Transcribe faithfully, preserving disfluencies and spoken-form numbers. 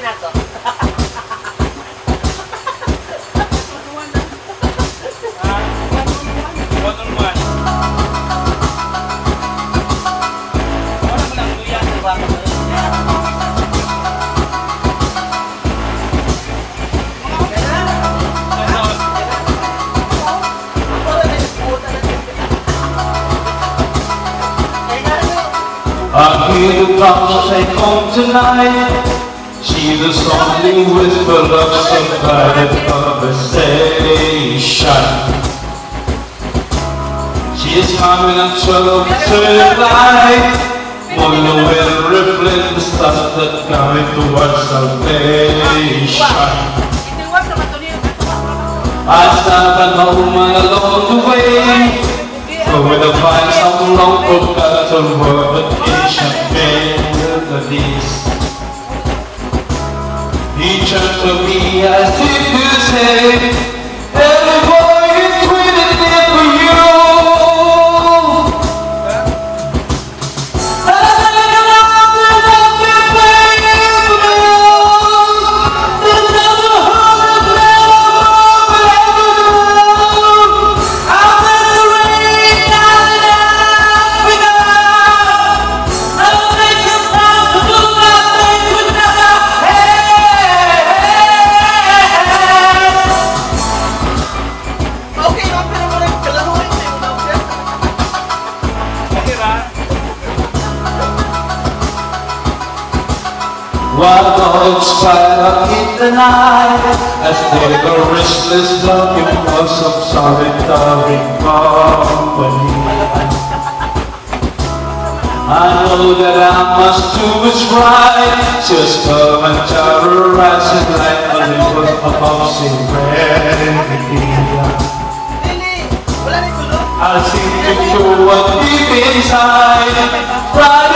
na to. I hear the drums take home tonight. She's a softly whisper of some private conversation. She is humming a twelve turn light. On the wind rippling the stars that coming towards salvation. I stand at home and along the way. With a find some long forgotten word ancient melodies. He turned to me as if to say, every boy is waiting there for you. While dogs cry out in the night as they go restless, looking for some solitary company. I know that I must do what's right, just Kilimanjaro rising like Olympus above Serengeti. I seem to go deep inside.